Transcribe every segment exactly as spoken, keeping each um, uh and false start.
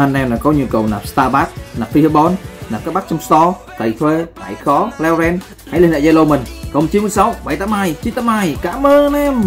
Anh em là có nhu cầu nạp Starbucks, nạp Fireball, nạp các bác trong store, cày thuê, tải khó, leo ren, hãy liên hệ Zalo mình không chín sáu bảy tám hai chín tám hai. Cảm ơn em.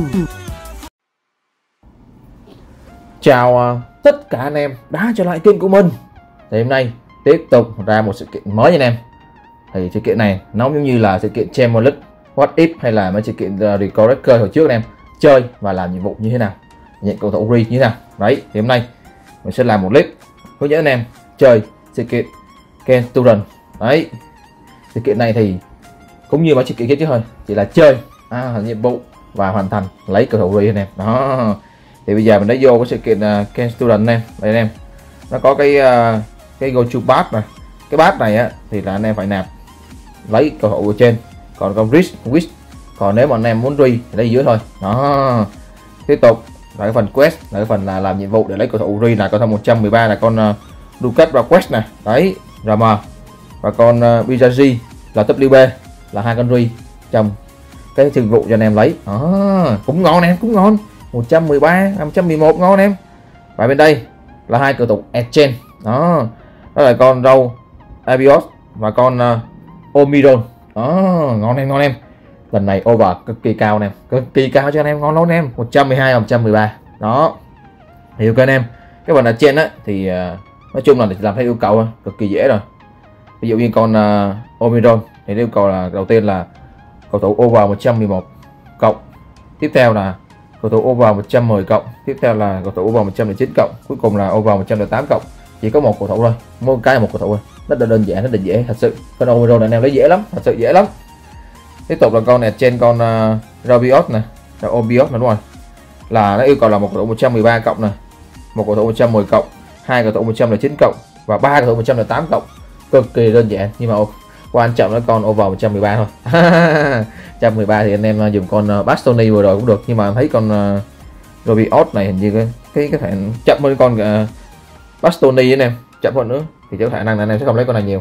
Chào uh, tất cả anh em đã trở lại kênh của mình. Thì hôm nay tiếp tục ra một sự kiện mới anh em. Thì sự kiện này nó giống như là sự kiện Champions League, What If hay là mấy sự kiện uh, Recorder hồi trước anh em chơi và làm nhiệm vụ như thế nào, nhận cầu thủ free như thế nào. Đấy, thì hôm nay mình sẽ làm một clip hướng dẫn anh em chơi sự kiện Ken Turan. Đấy, sự kiện này thì cũng như mấy sự kiện kia chứ thôi, chỉ là chơi à, làm nhiệm vụ và hoàn thành lấy cầu thủ free anh em. Đó, thì bây giờ mình đã vô cái sự kiện uh, Ken Turan anh em. Đây anh em, nó có cái uh, cái go to pass này. Cái pass này á thì là anh em phải nạp lấy cầu thủ ở trên, còn con risk wish, còn nếu mà anh em muốn free thì lấy dưới thôi. Đó, tiếp tục là cái phần quest, là cái phần là làm nhiệm vụ để lấy cầu thủ free, là con thông một trăm mười ba là con uh, Lucas và quest này. Đấy, rờ em và con uh, Bizazi là W B là hai con free trong cái nhiệm vụ cho anh em lấy. Đó, cũng ngon em, cũng ngon. Một trăm mười ba, một trăm mười một ngon em. Và bên đây là hai cầu thủ exchange. Đó, đó là con Râu Abios và con uh, Omiron. Đó, ngon em, ngon em. Lần này over cực kỳ cao anh em, cực kỳ cao cho anh em, ngon lắm anh em. Một trăm mười hai và một trăm mười ba. Đó, thì ok anh em. Cái phần ở trên á thì uh, nói chung là để làm theo yêu cầu thôi, cực kỳ dễ rồi. Ví dụ như con uh, Omiron thì yêu cầu là đầu tiên là cầu thủ over một trăm mười một cộng, tiếp theo là cầu thủ over một trăm mười cộng, tiếp theo là cầu thủ over một trăm lẻ chín cộng, cuối cùng là over một trăm lẻ tám cộng. Chỉ có một cầu thủ thôi, một cái một cầu thủ thôi, rất là đơn giản, rất là dễ thật sự. Con Omiron này anh em lấy dễ lắm, thật sự dễ lắm. Tiếp tục là con này trên con uh, Rabiot này, là Obiot này, đúng rồi, là nó yêu cầu là một cầu thủ một trăm mười ba cộng này, một cầu thủ một trăm mười cộng, hai cầu thủ một trăm lẻ chín cộng và ba cầu thủ một trăm lẻ tám cộng. Cực kỳ đơn giản, nhưng mà quan trọng là con over một trăm mười ba thôi. một trăm mười ba thì anh em dùng con uh, Bastoni vừa rồi cũng được, nhưng mà thấy con uh, Rabiot này hình như cái cái cái phải chậm hơn con uh, Bastoni anh em, chậm hơn nữa thì có khả năng là anh em sẽ không lấy con này nhiều.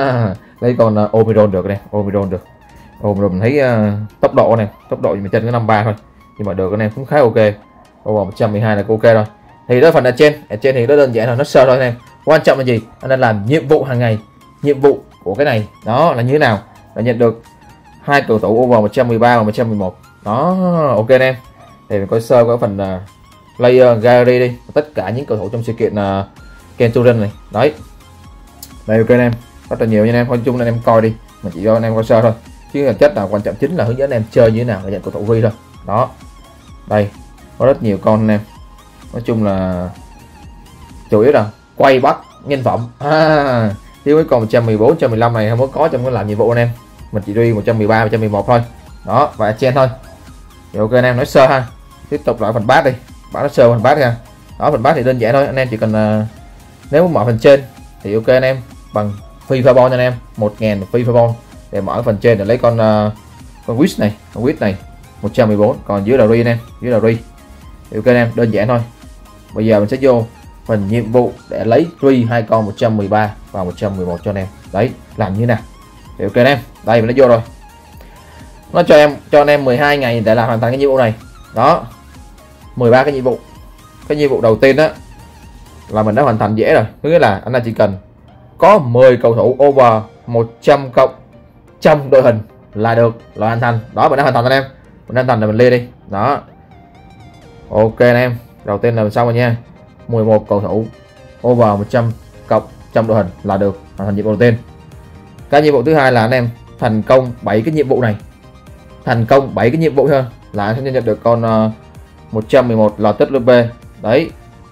Lấy con uh, Omiron được này, Omiron được. Omiron mình thấy uh, tốc độ này, tốc độ mình chân có năm ba thôi, nhưng mà được anh em cũng khá ok. Over một trăm mười hai là ok rồi. Thì đó phần ở trên, ở trên thì nó đơn giản là nó sơ thôi anh em. Quan trọng là gì? Anh đang làm nhiệm vụ hàng ngày. Nhiệm vụ của cái này đó là như thế nào? Là nhận được hai cầu thủ over một trăm mười ba và một trăm mười một. Đó, ok anh em. Thì mình coi sơ cái phần uh, player gallery đi, tất cả những cầu thủ trong sự kiện uh, Ken Turan này. Đấy. Đây ok anh em, rất là nhiều nha anh em, nói chung anh em coi đi, mình chỉ cho anh em coi sơ thôi. Chứ chất là quan trọng chính là hướng dẫn anh em chơi như thế nào để nhận cầu thủ free thôi. Đó. Đây, có rất nhiều con anh em. Nói chung là chủ yếu là quay bắt nhân phẩm. À, chứ với còn một trăm mười bốn, một trăm mười lăm này không có có trong cái làm nhiệm vụ anh em. Mình chỉ đi một trăm mười ba, một trăm mười một thôi. Đó, và trên thôi. Thì ok anh em, nói sơ ha. Tiếp tục lại phần bát đi. Bát nó sơ phần bát nha. Đó, phần bát thì đơn giản thôi, anh em chỉ cần uh, nếu mở phần trên thì ok anh em, bằng free fireball cho anh em, một nghìn free fireball để mở phần trên để lấy con uh, con wish này, con wish này một trăm mười bốn, còn dưới là ri anh em, dưới là ri. Thì ok anh em, đơn giản thôi. Bây giờ mình sẽ vô phần nhiệm vụ để lấy free hai con một trăm mười ba và một trăm mười một cho anh em. Đấy, làm như thế nào? Thì ok anh em, đây mình đã vô rồi. Nó cho em cho anh em mười hai ngày để làm hoàn thành cái nhiệm vụ này. Đó, mười ba cái nhiệm vụ. Cái nhiệm vụ đầu tiên đó là mình đã hoàn thành dễ rồi, có nghĩa là anh ta chỉ cần có mười cầu thủ over một trăm cộng trong đội hình là được, là hoàn thành. Đó, mình đã hoàn thành anh em, mình đã hoàn thành là mình lên đi. Đó, ok anh em, đầu tiên là xong rồi nha, mười một cầu thủ over một trăm cộng trong đội hình là được, hoàn thành nhiệm vụ đầu tiên. Cái nhiệm vụ thứ hai là anh em thành công bảy cái nhiệm vụ này, thành công bảy cái nhiệm vụ hơn là anh sẽ nhận được con uh, một trăm mười một lờ tê vê. Đấy,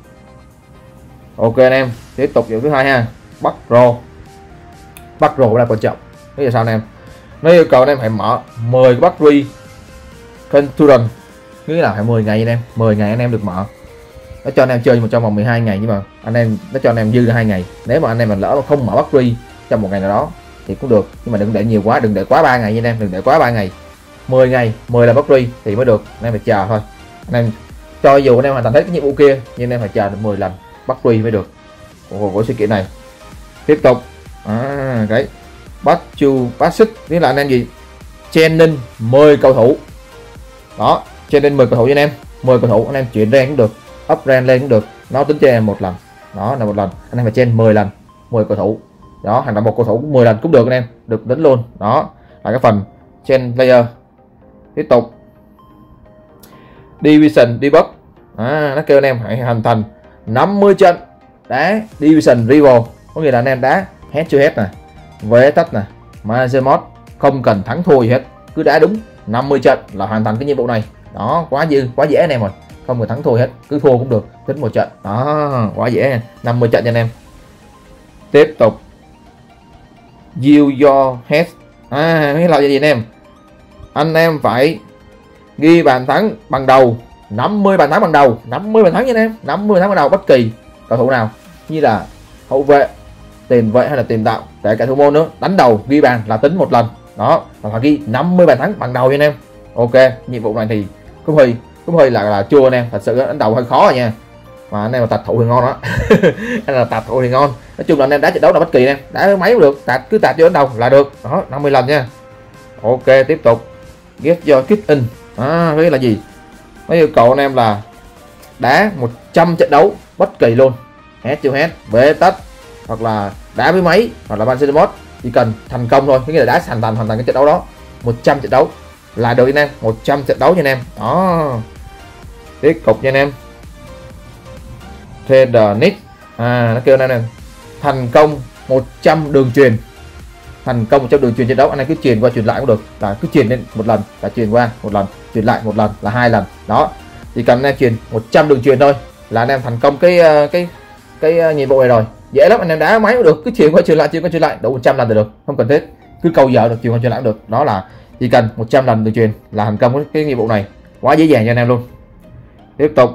ok anh em, tiếp tục nhiệm vụ thứ hai ha, bắt rồ. Bắt rồ là quan trọng. Bây giờ sao anh em, nó yêu cầu anh em phải mở mười cái bắt free Ken Turan, nghĩa là phải mười ngày anh em, mười ngày anh em được mở. Nó cho anh em chơi một trong vòng mười hai ngày, nhưng mà anh em nó cho anh em dư ra hai ngày. Nếu mà anh em mình lỡ mà không mở bắt free trong một ngày nào đó thì cũng được, nhưng mà đừng để nhiều quá, đừng để quá ba ngày anh em, đừng để quá ba ngày. mười ngày, mười là bắt free thì mới được, anh em phải chờ thôi. Anh em cho dù anh em hoàn thành hết cái nhiệm vụ kia nhưng anh em phải chờ được mười lần bắt free mới được của, của sự kiện này. Tiếp tục à, cái bắt chu bắt sức, nghĩa là anh em gì training mười cầu thủ. Đó, training mười cầu thủ cho anh em, mười cầu thủ anh em chuyển rank cũng được, up rank lên cũng được, nó tính cho em một lần. đó là một lần. Anh em phải trên mười lần, mười cầu thủ đó, hàng là một cầu thủ mười lần cũng được anh em, được tính luôn. Đó là cái phần trên player. Tiếp tục Division Debug, à, nó kêu anh em hãy hoàn thành năm mươi trận đá Division Rival, có nghĩa là anh em đá head to head này, với tách này, Manager Mode, không cần thắng thua gì hết, cứ đá đúng năm mươi trận là hoàn thành cái nhiệm vụ này. Đó, quá dư, quá dễ anh em rồi, không cần thắng thua hết, cứ thua cũng được, tính một trận. Đó, quá dễ nha, năm mươi trận cho anh em. Tiếp tục Use Your Head, à, cái là gì anh em? Anh em phải ghi bàn thắng bằng đầu, năm mươi bàn thắng bằng đầu, năm mươi bàn thắng nha anh em, năm mươi bàn thắng bằng đầu bất kỳ cầu thủ nào, như là hậu vệ, tiền vệ hay là tiền đạo, kể cả thủ môn nữa, đánh đầu ghi bàn là tính một lần. Đó, và phải ghi năm mươi bàn thắng bằng đầu nha anh em. Ok, nhiệm vụ này thì cũng hơi cũng hơi là là chua anh em, thật sự đánh đầu hơi khó rồi nha, mà anh em là tạt thủ thì ngon đó. Anh là tạt thủ thì ngon. Nói chung là anh em đá trận đấu là bất kỳ em đá máy cũng được, tạt cứ tạt vô đánh đầu là được. Đó, năm mươi lần nha. Ok, tiếp tục Get Your Kick In, à, cái là gì? Nó yêu cầu anh em là đá một trăm trận đấu bất kỳ luôn, head to head, bế tách, hoặc là đá với máy, hoặc là Manager Mode, chỉ cần thành công thôi, cái nghĩa là đá hoàn thành hoàn thành cái trận đấu đó một trăm trận đấu là được anh em, một trăm trận đấu nha anh em. Đó, tiếp tục nha anh em. Trader Nick, à, nó kêu anh em thành công một trăm đường truyền, thành công một trăm đường truyền trận đấu, anh em cứ truyền qua truyền lại cũng được, là cứ truyền lên một lần là truyền qua một lần, truyền lại một lần là hai lần. Đó, chỉ cần anh em truyền một trăm đường truyền thôi là anh em thành công cái cái cái, cái nhiệm vụ này rồi. Dễ lắm, anh em đá máy cũng được, cứ truyền qua truyền lại, truyền qua truyền lại đủ một trăm lần là được, không cần thiết cứ câu giờ được, truyền qua truyền lại cũng được. Đó là chỉ cần một trăm lần đường truyền là thành công cái, cái nhiệm vụ này, quá dễ dàng cho anh em luôn. Tiếp tục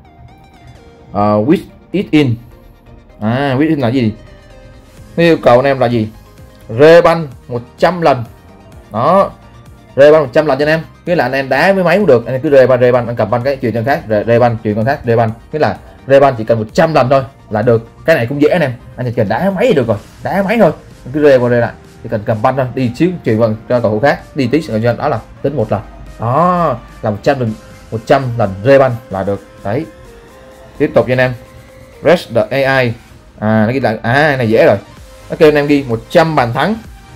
uh, With It In, à, With It In là gì? Nó yêu cầu anh em là gì? Rê banh một trăm lần. Đó, rê banh một trăm lần cho anh em, nghĩa là anh em đá với máy cũng được, anh em cứ rê banh rê banh, anh cầm banh cái chuyển cho khác, rê, rê banh chuyển con khác, rê banh, nghĩa là rê banh chỉ cần một trăm lần thôi là được. Cái này cũng dễ anh em, anh chỉ cần đá máy được rồi, đá máy thôi, anh cứ rê qua rê lại, chỉ cần cầm banh thôi, đi xíu chuyển vào cho cầu thủ khác, đi tí cho đó là tính một lần. Đó là một trăm lần, một trăm lần rê banh là được. Đấy, tiếp tục cho anh em. Rest the a i, à, nó ghi là, à, này dễ rồi, nó kêu anh em ghi một trăm bàn thắng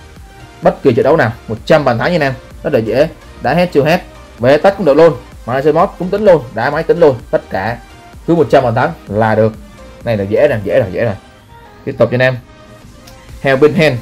bất kỳ trận đấu nào, một trăm bàn thắng nha anh em, rất là dễ, đá head to head, bế tách cũng được luôn, Manager Mode cũng tính luôn, đá máy tính luôn, tất cả cứ một trăm bàn thắng là được. Này là dễ này, dễ rồi, dễ rồi. Tiếp tục cho anh em. Helping Hand,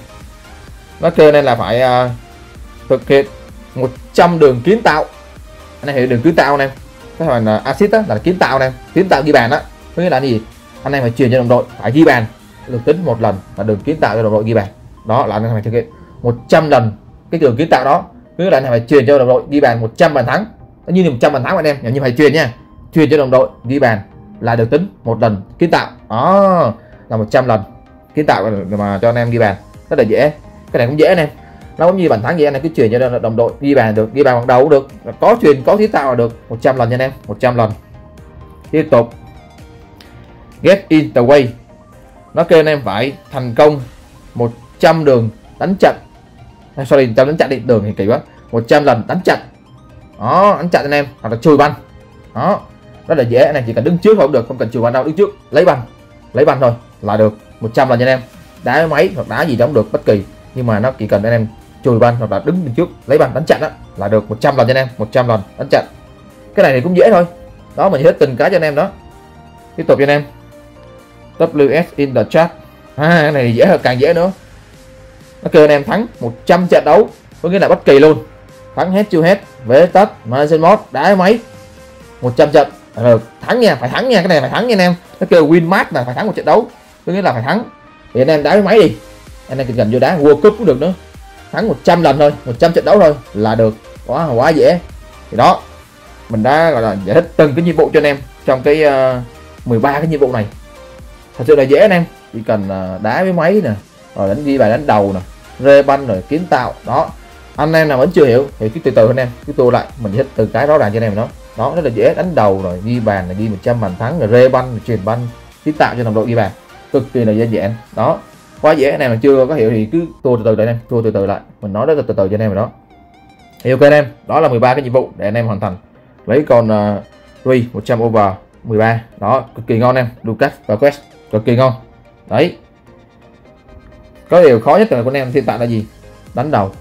nó kêu nên là phải uh, thực hiện một trăm đường kiến tạo. Anh em hiểu đường kiến tạo anh em, cái phần uh, assist đó là kiến tạo anh em, kiến tạo ghi bàn đó, có nghĩa là gì? Anh em phải truyền cho đồng đội phải ghi bàn, được tính một lần là đường kiến tạo cho đồng đội ghi bàn. Đó là anh em phải thực hiện một trăm lần cái đường kiến tạo đó, cứ là anh em phải truyền cho đồng đội ghi bàn một trăm bàn thắng, như một trăm bàn thắng anh em, nhưng phải truyền nha, truyền cho đồng đội ghi bàn là được tính một lần kiến tạo. Đó là một trăm lần kiến tạo mà cho anh em ghi bàn, rất là dễ. Cái này cũng dễ anh em, nó cũng như bàn thắng vậy, anh em cứ truyền cho đồng đội ghi bàn được, ghi bàn bằng đầu cũng được, có truyền có kiến tạo là được, một trăm lần nha anh em, một trăm lần. Tiếp tục Get in the way, nó kêu anh em phải thành công một trăm đường đánh trận, sorry, một trăm đánh trận đi, đường thì kỳ quá, một trăm lần đánh trận. Đó, đánh trận anh em, hoặc là chùi banh. Đó, rất là dễ, anh em chỉ cần đứng trước thôi cũng được, không cần chùi banh đâu, đứng trước lấy banh, lấy banh thôi là được, một trăm lần nha anh em. Đá máy hoặc đá gì đó cũng được, bất kỳ, nhưng mà nó chỉ cần anh em chùi banh hoặc là đứng đứng trước lấy banh đánh trận đó là được, một trăm lần nha anh em, một trăm lần đánh trận. Cái này thì cũng dễ thôi. Đó, mình hết từng cái cho anh em đó. Tiếp tục cho anh em. vê ét in the chat, à, cái này dễ hơn, càng dễ nữa. Nó kêu anh em thắng một trăm trận đấu, có nghĩa là bất kỳ luôn, thắng head to head, vế tách, Manager Mode, đá máy một trăm trận được, thắng nha, phải thắng nha, cái này phải thắng nha anh em. Nó kêu win match là phải thắng một trận đấu, có nghĩa là phải thắng. Thì anh em đá với máy đi, anh em chỉ cần vô đá World Cup cũng được nữa, thắng một trăm lần thôi, một trăm trận đấu thôi là được, quá quá dễ. Thì đó, mình đã gọi là giải thích từng cái nhiệm vụ cho anh em trong cái uh, mười ba cái nhiệm vụ này, thật sự là dễ anh em, chỉ cần uh, đá với máy nè, rồi đánh ghi bài đánh đầu nè, rê banh rồi kiến tạo. Đó, anh em nào vẫn chưa hiểu thì cứ từ từ anh em cứ tua lại, mình giải thích từ cái rõ ràng cho anh em đó. Đó, rất là dễ, đánh đầu rồi ghi bàn là ghi một trăm bàn thắng, rồi rê banh rồi truyền banh, kiến tạo cho đồng đội ghi bàn, cực kỳ là đơn giản. Đó, quá dễ. Anh em mà chưa có hiểu thì cứ tua từ từ lại anh em, tua từ từ lại, mình nói rất là từ từ cho anh em rồi đó. Thì ok anh em, đó là mười ba cái nhiệm vụ để anh em hoàn thành lấy con uh, Rui một trăm over mười ba. Đó, cực kỳ ngon em, Lucas và Quest cực kỳ ngon. Đấy, có điều khó nhất là của anh em hiện tại là gì? Đánh đầu.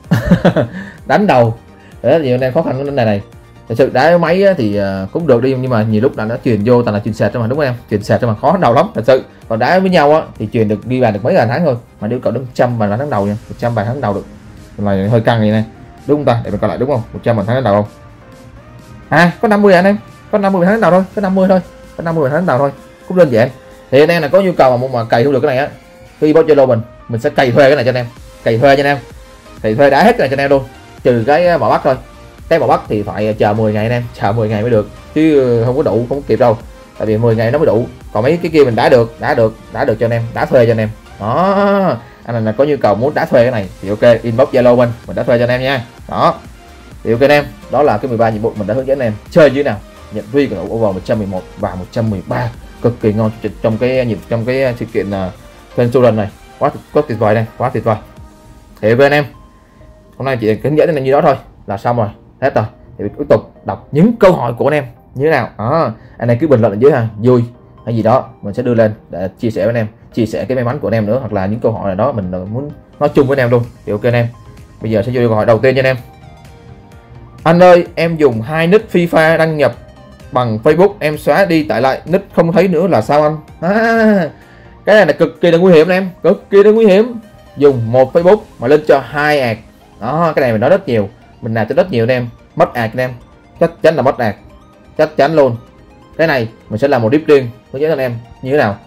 Đánh đầu rất là nhiều anh em khó khăn của vấn đề này. Thật sự đá máy thì cũng được đi, nhưng mà nhiều lúc là nó truyền vô toàn là truyền sệt cho mà, đúng không em? Truyền sệt cho mà khó đánh đầu lắm thật sự. Còn đá với nhau á thì truyền được ghi bàn được mấy bàn thắng thôi, mà nếu cậu đứng một trăm bàn thắng đầu nha, một trăm bàn thắng đầu được là hơi căng vậy này, đúng không ta? Để mình coi lại đúng không? một trăm bàn thắng đầu không? À, có năm mươi anh em, có năm mươi bàn thắng đầu thôi, có năm mươi thôi, có năm mươi bàn thắng đầu thôi, cũng đơn giản. Thì anh em là có nhu cầu mà mà cày không được cái này á, khi bot Zalo mình mình sẽ cày thuê cái này cho anh em, cày thuê cho anh em, cày thuê đá hết cái này cho anh em luôn, trừ cái bỏ bắt thôi. Cái bỏ bắt thì phải chờ mười ngày anh em, chờ mười ngày mới được, chứ không có đủ, không có kịp đâu, tại vì mười ngày nó mới đủ. Còn mấy cái kia mình đá được, đá được, đá được cho anh em, đá thuê cho anh em. Đó, anh em là có nhu cầu muốn đá thuê cái này thì ok, inbox Zalo mình, mình đá thuê cho anh em nha. Đó, thì ok anh em, đó là cái mười ba nhiệm vụ mình đã hướng dẫn anh em chơi như thế nào, nhận free của over một trăm mười một và một trăm mười ba, cực kỳ ngon trong cái nhịp trong cái sự kiện uh, này, quá quá tuyệt vời này, quá tuyệt vời. Thì ok anh em, hôm nay chỉ hướng dẫn anh em như đó thôi là xong rồi, hết rồi. Thì tiếp tục đọc những câu hỏi của anh em như thế nào. Đó, anh em cứ bình luận ở dưới ha, vui hay gì đó mình sẽ đưa lên để chia sẻ với anh em, chia sẻ cái may mắn của anh em nữa, hoặc là những câu hỏi nào đó mình muốn nói chung với anh em luôn. Thì ok anh em, bây giờ sẽ vô câu hỏi đầu tiên cho anh em. Anh ơi, em dùng hai nick FIFA đăng nhập bằng Facebook, em xóa đi tải lại nick không thấy nữa là sao anh? À, cái này là cực kỳ là nguy hiểm anh em, cực kỳ là nguy hiểm. Dùng một Facebook mà lên cho hai ad. Đó, cái này mình nói rất nhiều, mình làm cho rất nhiều anh em, mất ad anh em, chắc chắn là mất ad, chắc chắn luôn. Cái này mình sẽ làm một clip riêng hướng dẫn anh em như thế nào.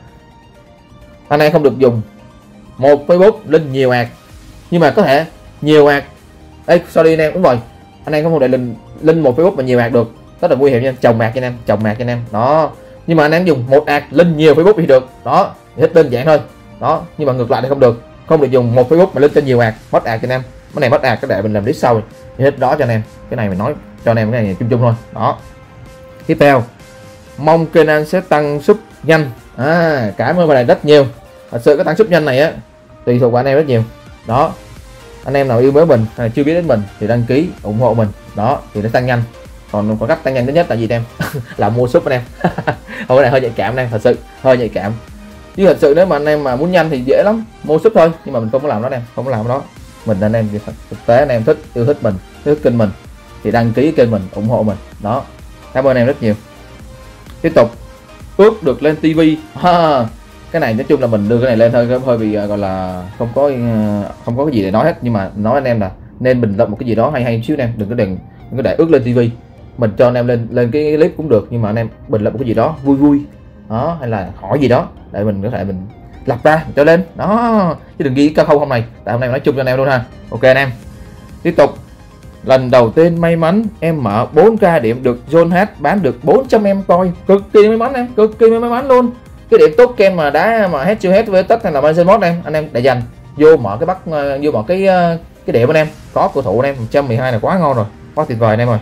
Anh em không được dùng một Facebook lên nhiều ad, nhưng mà có thể nhiều ad. Ê, sorry anh em, đúng rồi, anh em không thể lên lên một Facebook mà nhiều ad được, rất là nguy hiểm nha, chồng ad cho anh em, chồng ad cho anh em. Đó, nhưng mà anh em dùng một ad lên nhiều Facebook thì được. Đó, rất đơn giản thôi. Đó, nhưng mà ngược lại thì không được, không được dùng một Facebook mà lên cho nhiều ad, mất ad cho anh em. Cái này mất ad, cái để mình làm clip sau thì hết đó cho anh em. Cái này mình nói cho anh em cái này chung chung thôi. Đó, tiếp theo, mong kênh anh sẽ tăng sub nhanh. À, cảm ơn bạn này rất nhiều. Thật sự cái tăng sub nhanh này á tùy thuộc vào anh em rất nhiều. Đó, anh em nào yêu mến mình hay chưa biết đến mình thì đăng ký ủng hộ mình, đó thì nó tăng nhanh. Còn có cách tăng nhanh thứ nhất là gì em? Là mua sub anh em. Hồi này hơi nhạy cảm anh em, thật sự hơi nhạy cảm, chứ thật sự nếu mà anh em mà muốn nhanh thì dễ lắm, mua sub thôi. Nhưng mà mình không có làm đó anh em, không có làm đó. Mình anh em thực tế anh em thích yêu thích mình, yêu thích kênh mình thì đăng ký kênh mình, ủng hộ mình. Đó, cảm ơn anh em rất nhiều. Tiếp tục, ước được lên tivi. Ha, cái này nói chung là mình đưa cái này lên thôi, hơi bị gọi là không có không có cái gì để nói hết, nhưng mà nói anh em là nên bình luận một cái gì đó hay hay xíu anh em, đừng có đừng, đừng có để ước lên tivi. Mình cho anh em lên lên cái clip cũng được, nhưng mà anh em bình luận một cái gì đó vui vui đó, hay là hỏi gì đó để mình có thể mình lập ra mình cho lên đó, chứ đừng ghi cái câu không này, tại hôm nay nói chung cho anh em luôn ha. Ok anh em, tiếp tục. Lần đầu tiên may mắn em mở bốn k điểm được John H bán được bốn trăm em coi, cực kỳ may mắn em, cực kỳ may mắn luôn. Cái điểm tốt ken mà đá mà head to head với tất hay là Manchester mod em, anh em để dành vô mở cái bắt vô mở cái cái điểm anh em, có cầu thủ anh em một trăm mười hai là quá ngon rồi, quá tuyệt vời anh em ơi.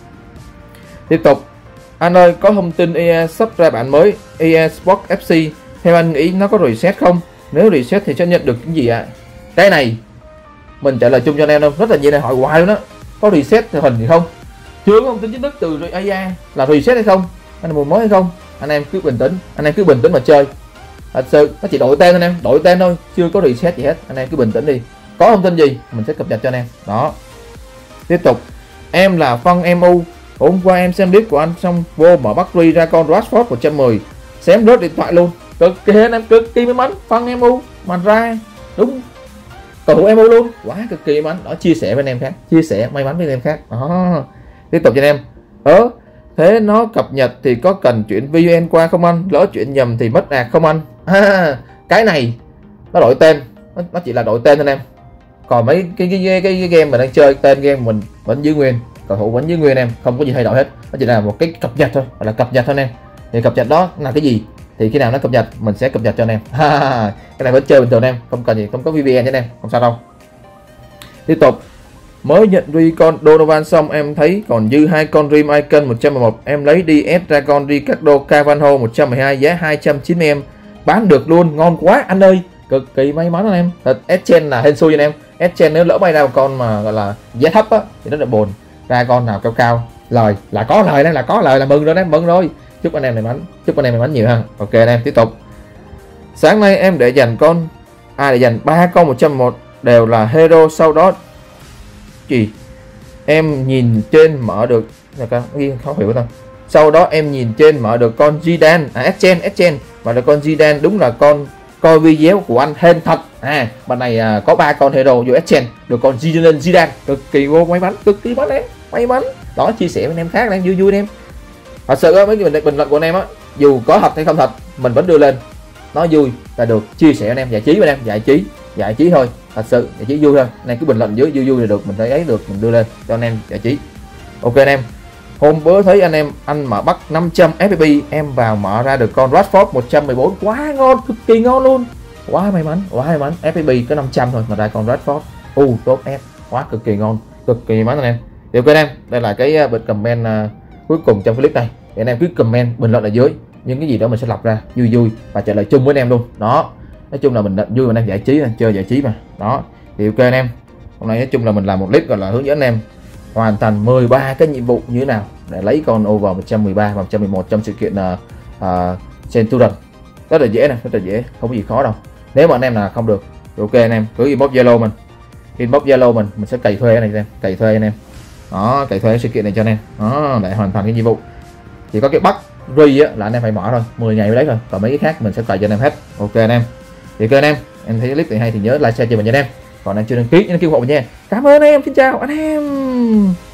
Tiếp tục, anh ơi có thông tin e a sắp ra bản mới e a Sport ép xê, theo anh nghĩ nó có reset không? Nếu reset thì sẽ nhận được cái gì ạ? À? Cái này mình trả lời chung cho anh em đâu, rất là nhiều này hỏi hoài luôn đó. Có reset thì hình thì không, chưa có thông tin chính thức từ e a là reset hay không, anh em mùa mới hay không. Anh em cứ bình tĩnh, anh em cứ bình tĩnh mà chơi. Thật sự nó chỉ đổi tên anh em, đổi tên thôi, chưa có reset gì hết. Anh em cứ bình tĩnh đi, có thông tin gì mình sẽ cập nhật cho anh em. Đó, tiếp tục. Em là Phân em u, hôm qua em xem clip của anh xong vô mở bắt ri ra con Rashford một trăm mười, xem rớt điện thoại luôn, cực kỳ anh em, cực kỳ may mắn. Phân em u mà ra đúng cầu thủ em u luôn, quá cực kỳ may mắn. Đó, chia sẻ với anh em khác, chia sẻ may mắn với anh em khác. Đó, tiếp tục cho anh em. Ờ thế nó cập nhật thì có cần chuyển vê en qua không anh? Lỡ chuyển nhầm thì mất ạc không anh? À, cái này nó đổi tên, nó, nó chỉ là đổi tên anh em. Còn mấy cái cái, cái, cái, cái game mình đang chơi, tên game mình vẫn giữ nguyên, cầu thủ vẫn giữ nguyên em, không có gì thay đổi hết. Nó chỉ là một cái cập nhật thôi, gọi là cập nhật thôi anh em. Thì cập nhật đó là cái gì? Thì khi nào nó cập nhật mình sẽ cập nhật cho anh em. Cái này vẫn chơi bình thường anh em, không cần gì, không có vê en cho anh em, không sao đâu. Tiếp tục. Mới nhận ri con Donovan xong em thấy còn dư hai con Rim Icon một trăm mười một, em lấy đi ép ra con Ricardo Carvalho một trăm mười hai giá hai trăm chín mươi em, bán được luôn, ngon quá anh ơi, cực kỳ may mắn anh em. Thật Etchen là hên xui anh em, Etchen nếu lỡ bay ra một con mà gọi là giá thấp á thì rất là buồn, ra con nào cao cao lời là có lời, đây là có lời là mừng rồi em, mừng rồi. Chúc anh em may mắn, chúc anh em may mắn nhiều ha. Ok anh em, tiếp tục. Sáng nay em để dành con à để dành ba con một trăm một đều là hero, sau đó gì em nhìn trên mở được là con ghi không hiểu đâu. Sau đó em nhìn trên mở được con Zidane, à Etchen, Etchen mở được con Zidane, đúng là con coi video của anh hên thật. À bạn này à, có ba con hero vô Etchen được con Zidane, Zidane cực kỳ vô may mắn, cực kỳ may mắn, may mắn. Đó, chia sẻ với anh em khác đang vui vui anh em. Thật sự á, mấy cái bình luận của anh em á, dù có thật hay không thật mình vẫn đưa lên, nó vui là được, chia sẻ anh em, giải trí với anh em, giải trí giải trí thôi, thật sự giải trí vui thôi. Nên cứ bình luận dưới vui vui là được, mình thấy ấy được mình đưa lên cho anh em giải trí. Ok anh em, hôm bữa thấy anh em anh mở bắt năm trăm ép pê pê, em vào mở ra được con Rashford một trăm mười bốn, quá ngon, cực kỳ ngon luôn, quá may mắn, quá may mắn. ép pê pê có năm trăm thôi mà ra con Rashford, u uh, tốt ép, quá cực kỳ ngon, cực kỳ may mắn anh em. Điều ok anh em, đây là cái bật comment uh, cuối cùng trong clip này, để anh em cứ comment bình luận ở dưới những cái gì đó mình sẽ lọc ra vui vui và trả lời chung với anh em luôn. Đó, nói chung là mình vui mà anh em, giải trí, chơi giải trí mà. Đó thì ok anh em, hôm nay nói chung là mình làm một clip gọi là hướng dẫn anh em hoàn thành mười ba cái nhiệm vụ như thế nào để lấy con over một trăm mười ba và một trăm mười một trong sự kiện uh, uh, Centurion. Rất là dễ này, rất là dễ, không có gì khó đâu. Nếu mà anh em là không được thì ok anh em cứ inbox Zalo mình, inbox Zalo mình mình sẽ cày thuê anh em, cày thuê anh em. Đó, cày thuê sự kiện này cho anh em. Đó, để hoàn thành cái nhiệm vụ chỉ có cái bắt ri á là anh em phải mở thôi, mười ngày mới lấy thôi, còn mấy cái khác mình sẽ cày cho anh em hết. Ok anh em, thì ok anh em, em thấy clip này hay thì nhớ like share cho mình nha anh em, còn anh chưa đăng ký nhớ kêu hộ mình nha. Cảm ơn anh em, xin chào anh em.